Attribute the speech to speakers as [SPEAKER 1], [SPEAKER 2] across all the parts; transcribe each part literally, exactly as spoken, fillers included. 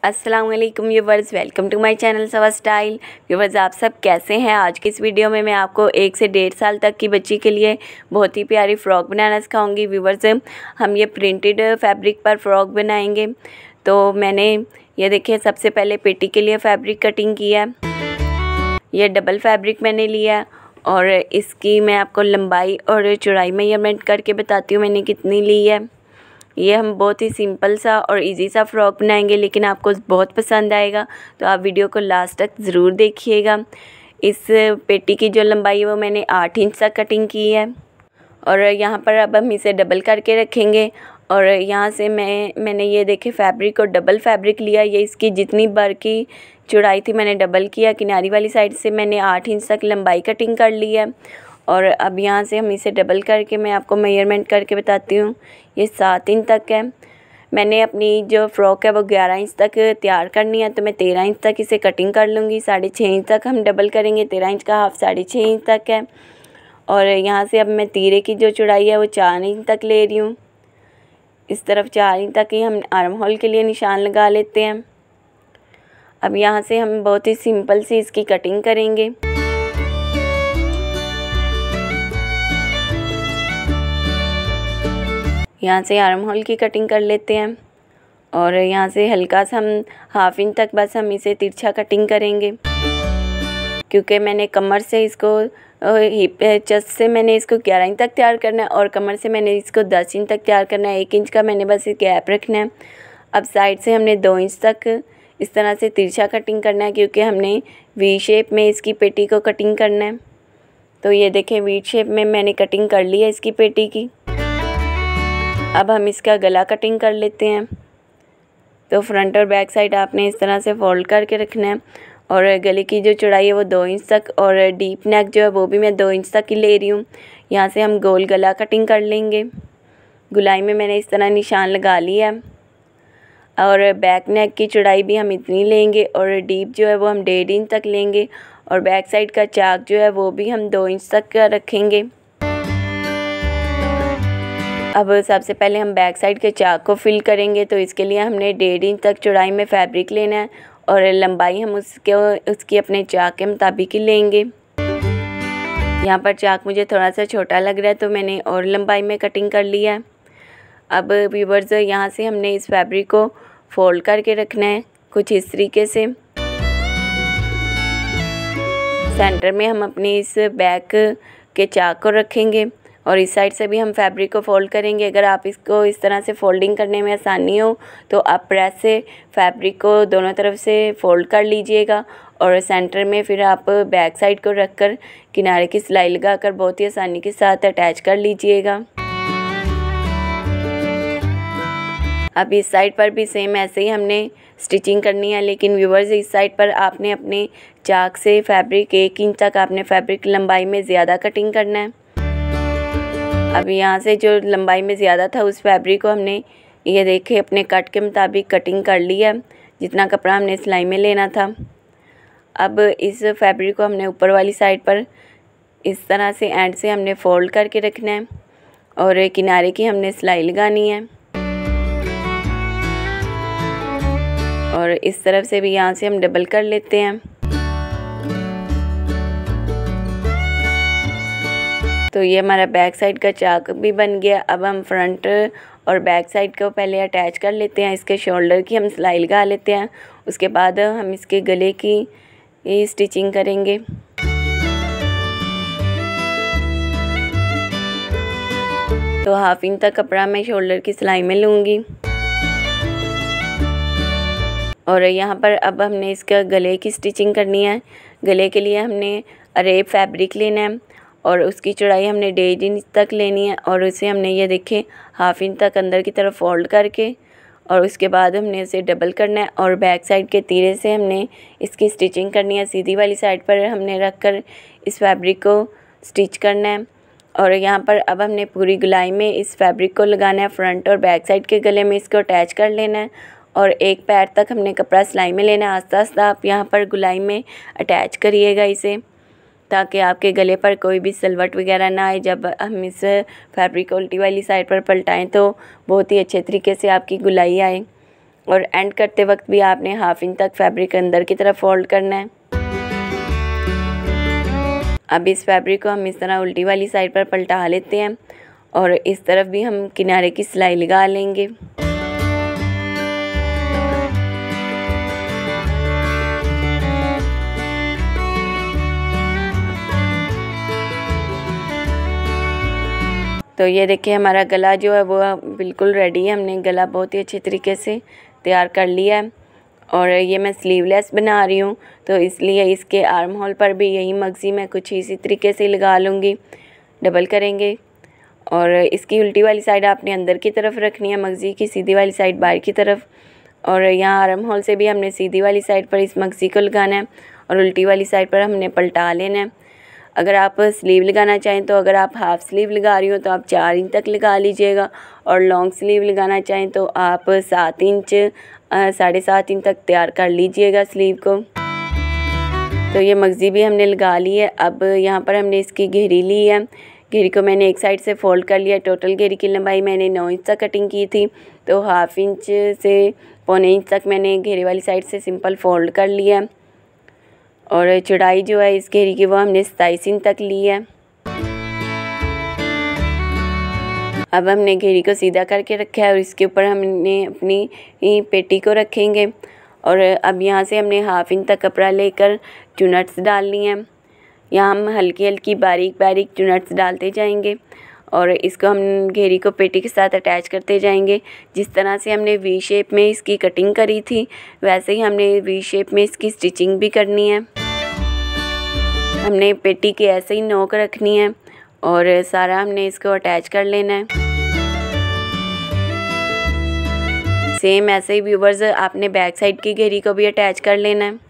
[SPEAKER 1] अस्सलाम वालेकुम viewers, welcome to my channel सवा स्टाइल। व्यूवर्स, आप सब कैसे हैं। आज की इस वीडियो में मैं आपको एक से डेढ़ साल तक की बच्ची के लिए बहुत ही प्यारी फ़्रॉक बनाना सिखाऊंगी। व्यूवर्स, हम ये प्रिंटेड फैब्रिक पर फ़्रॉक बनाएंगे। तो मैंने ये देखिए सबसे पहले पेटी के लिए फ़ैब्रिक कटिंग किया है। ये डबल फैब्रिक मैंने लिया है और इसकी मैं आपको लंबाई और चौड़ाई मेजरमेंट करके बताती हूँ मैंने कितनी ली है। ये हम बहुत ही सिंपल सा और इजी सा फ़्रॉक बनाएंगे, लेकिन आपको बहुत पसंद आएगा, तो आप वीडियो को लास्ट तक ज़रूर देखिएगा। इस पेटी की जो लंबाई है वो मैंने आठ इंच तक कटिंग की है और यहाँ पर अब हम इसे डबल करके रखेंगे। और यहाँ से मैं मैंने ये देखे फैब्रिक और डबल फैब्रिक लिया। ये इसकी जितनी बार की चौड़ाई थी मैंने डबल किया। किनारी वाली साइड से मैंने आठ इंच तक लंबाई कटिंग कर ली है और अब यहाँ से हम इसे डबल करके मैं आपको मेजरमेंट करके बताती हूँ। ये सात इंच तक है। मैंने अपनी जो फ़्रॉक है वो ग्यारह इंच तक तैयार करनी है, तो मैं तेरह इंच तक इसे कटिंग कर लूँगी। साढ़े छः इंच तक हम डबल करेंगे। तेरह इंच का हाफ साढ़े छः इंच तक है। और यहाँ से अब मैं तीरे की जो चौड़ाई है वो चार इंच तक ले रही हूँ। इस तरफ चार इंच तक ही हम आर्म होल के लिए निशान लगा लेते हैं। अब यहाँ से हम बहुत ही सिंपल सी इसकी कटिंग करेंगे। यहाँ से आर्म होल की कटिंग कर लेते हैं और यहाँ से हल्का सा हम हाफ इंच तक बस हम इसे तिरछा कटिंग करेंगे, क्योंकि मैंने कमर से इसको हिप चेस्ट से मैंने इसको ग्यारह इंच तक तैयार करना है और कमर से मैंने इसको दस इंच तक तैयार करना है। एक इंच का मैंने बस गैप रखना है। अब साइड से हमने दो इंच तक इस तरह से तिरछा कटिंग करना है, क्योंकि हमने वी शेप में इसकी पेटी को कटिंग करना है। तो ये देखें, वी शेप में मैंने कटिंग कर ली है इसकी पेटी की। अब हम इसका गला कटिंग कर लेते हैं। तो फ्रंट और बैक साइड आपने इस तरह से फोल्ड करके रखना है और गले की जो चौड़ाई है वो दो इंच तक और डीप नेक जो है वो भी मैं दो इंच तक ही ले रही हूँ। यहाँ से हम गोल गला कटिंग कर लेंगे। गुलाई में मैंने इस तरह निशान लगा लिया और बैक नेक की चौड़ाई भी हम इतनी लेंगे और डीप जो है वो हम डेढ़ इंच तक लेंगे और बैक साइड का चाक जो है वो भी हम दो इंच तक का रखेंगे। अब सबसे पहले हम बैक साइड के चाक को फिल करेंगे, तो इसके लिए हमने डेढ़ इंच तक चौड़ाई में फैब्रिक लेना है और लंबाई हम उसके उसकी अपने चाक के मुताबिक ही लेंगे। यहाँ पर चाक मुझे थोड़ा सा छोटा लग रहा है, तो मैंने और लंबाई में कटिंग कर लिया है। अब व्यूअर्स, यहाँ से हमने इस फैब्रिक को फोल्ड करके रखना है कुछ इस तरीके से। सेंटर में हम अपने इस बैक के चाक को रखेंगे और इस साइड से भी हम फैब्रिक को फोल्ड करेंगे। अगर आप इसको इस तरह से फोल्डिंग करने में आसानी हो तो आप प्रेस से फैब्रिक को दोनों तरफ से फोल्ड कर लीजिएगा और सेंटर में फिर आप बैक साइड को रखकर किनारे की सिलाई लगाकर बहुत ही आसानी के साथ अटैच कर लीजिएगा। अब इस साइड पर भी सेम ऐसे ही हमने स्टिचिंग करनी है, लेकिन व्यूवर्स इस साइड पर आपने अपने चाक से फैब्रिक एक इंच तक आपने फैब्रिक लंबाई में ज़्यादा कटिंग करना है। अब यहाँ से जो लंबाई में ज़्यादा था उस फैब्रिक को हमने ये देखे अपने कट के मुताबिक कटिंग कर लिया, जितना कपड़ा हमने सिलाई में लेना था। अब इस फैब्रिक को हमने ऊपर वाली साइड पर इस तरह से एंड से हमने फोल्ड करके रखना है और किनारे की हमने सिलाई लगानी है और इस तरफ से भी यहाँ से हम डबल कर लेते हैं। तो ये हमारा बैक साइड का चाक भी बन गया। अब हम फ्रंट और बैक साइड को पहले अटैच कर लेते हैं। इसके शोल्डर की हम सिलाई लगा लेते हैं, उसके बाद हम इसके गले की स्टिचिंग करेंगे। तो हाफ इंच तक कपड़ा मैं शोल्डर की सिलाई में लूँगी और यहाँ पर अब हमने इसका गले की स्टिचिंग करनी है। गले के लिए हमने अरेब फैब्रिक लेना है और उसकी चौड़ाई हमने डेढ़ इंच तक लेनी है और उसे हमने ये देखें हाफ इंच तक अंदर की तरफ फोल्ड करके और उसके बाद हमने इसे डबल करना है और बैक साइड के तीरे से हमने इसकी स्टिचिंग करनी है। सीधी वाली साइड पर हमने रख कर इस फैब्रिक को स्टिच करना है और यहाँ पर अब हमने पूरी गुलाई में इस फैब्रिक को लगाना है। फ्रंट और बैक साइड के गले में इसको अटैच कर लेना है और एक पैर तक हमने कपड़ा सिलाई में लेना है। आस्ता आस्ता आप यहाँ पर गुलाई में अटैच करिएगा इसे, ताकि आपके गले पर कोई भी सिलवट वगैरह ना आए। जब हम इस फैब्रिक को उल्टी वाली साइड पर पलटाएं तो बहुत ही अच्छे तरीके से आपकी गुलाई आए। और एंड करते वक्त भी आपने हाफ इंच तक फैब्रिक अंदर की तरफ फोल्ड करना है। अब इस फैब्रिक को हम इस तरह उल्टी वाली साइड पर पलटा लेते हैं और इस तरफ भी हम किनारे की सिलाई लगा लेंगे। तो ये देखिए हमारा गला जो है वो बिल्कुल रेडी है। हमने गला बहुत ही अच्छे तरीके से तैयार कर लिया है और ये मैं स्लीवलेस बना रही हूँ, तो इसलिए इसके आर्म होल पर भी यही मगज़ी मैं कुछ इसी तरीके से लगा लूँगी। डबल करेंगे और इसकी उल्टी वाली साइड आपने अंदर की तरफ रखनी है, मगज़ी की सीधी वाली साइड बाहर की तरफ। और यहाँ आर्म होल से भी हमने सीधी वाली साइड पर इस मगज़ी को लगाना है और उल्टी वाली साइड पर हमने पलटा लेना है। अगर आप स्लीव लगाना चाहें तो अगर आप हाफ़ स्लीव लगा रही हो तो आप चार इंच तक लगा लीजिएगा और लॉन्ग स्लीव लगाना चाहें तो आप सात इंच साढ़े सात इंच तक तैयार कर लीजिएगा स्लीव को। तो ये मगज़ी भी हमने लगा ली है। अब यहाँ पर हमने इसकी घेरी ली है। घेरी को मैंने एक साइड से फोल्ड कर लिया। टोटल घेरी की लंबाई मैंने नौ इंच तक कटिंग की थी, तो हाफ इंच से पौने इंच तक मैंने घेरी वाली साइड से सिंपल फोल्ड कर लिया और चौड़ाई जो है इस घेरी की वो हमने सताईस इंच तक ली है। अब हमने घेरी को सीधा करके रखा है और इसके ऊपर हमने अपनी पेटी को रखेंगे और अब यहाँ से हमने हाफ इंच तक कपड़ा लेकर चुनट्स डालनी है। यहाँ हम हल्की हल्की बारीक बारीक चुनट्स डालते जाएंगे और इसको हम घेरी को पेटी के साथ अटैच करते जाएंगे। जिस तरह से हमने वी शेप में इसकी कटिंग करी थी वैसे ही हमने वी शेप में इसकी स्टिचिंग भी करनी है। हमने पेटी की ऐसे ही नोक रखनी है और सारा हमने इसको अटैच कर लेना है। सेम ऐसे ही व्यूवर्स आपने बैक साइड की घेरी को भी अटैच कर लेना है।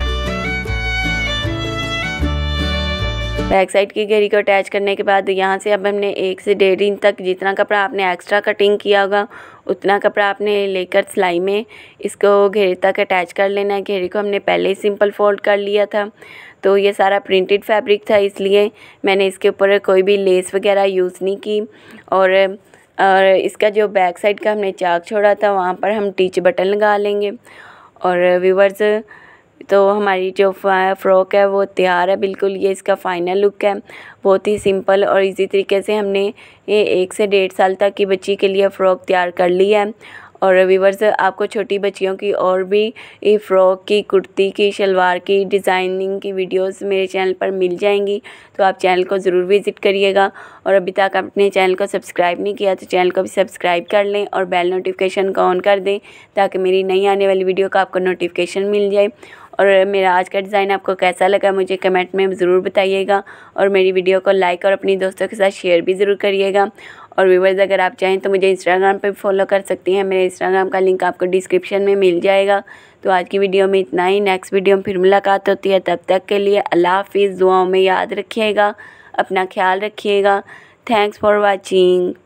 [SPEAKER 1] बैक साइड की घेरी को अटैच करने के बाद यहाँ से अब हमने एक से डेढ़ इंच तक जितना कपड़ा आपने एक्स्ट्रा कटिंग किया होगा उतना कपड़ा आपने लेकर सिलाई में इसको घेरे तक अटैच कर लेना है। घेरे को हमने पहले ही सिंपल फोल्ड कर लिया था, तो ये सारा प्रिंटेड फैब्रिक था इसलिए मैंने इसके ऊपर कोई भी लेस वगैरह यूज़ नहीं की। और और इसका जो बैक साइड का हमने चाक छोड़ा था वहाँ पर हम टीच बटन लगा लेंगे। और व्यूवर्स तो हमारी जो फ़्रॉक है वो तैयार है बिल्कुल। ये इसका फ़ाइनल लुक है। बहुत ही सिंपल और इजी तरीके से हमने ये एक से डेढ़ साल तक की बच्ची के लिए फ़्रॉक तैयार कर ली है। और व्यूवर्स आपको छोटी बच्चियों की और भी ये फ़्रॉक की, कुर्ती की, शलवार की डिज़ाइनिंग की वीडियोस मेरे चैनल पर मिल जाएंगी, तो आप चैनल को ज़रूर विज़िट करिएगा। और अभी तक अपने चैनल को सब्सक्राइब नहीं किया तो चैनल को भी सब्सक्राइब कर लें और बेल नोटिफिकेशन को ऑन कर दें ताकि मेरी नई आने वाली वीडियो का आपको नोटिफिकेशन मिल जाए। और मेरा आज का डिज़ाइन आपको कैसा लगा मुझे कमेंट में ज़रूर बताइएगा और मेरी वीडियो को लाइक और अपनी दोस्तों के साथ शेयर भी ज़रूर करिएगा। और व्यूवर्स अगर आप चाहें तो मुझे इंस्टाग्राम पे फॉलो कर सकती हैं। मेरे इंस्टाग्राम का लिंक आपको डिस्क्रिप्शन में मिल जाएगा। तो आज की वीडियो में इतना ही। नेक्स्ट वीडियो में फिर मुलाकात होती है, तब तक के लिए अल्लाह हाफिज़। दुआओं में याद रखिएगा, अपना ख्याल रखिएगा। Thanks for watching.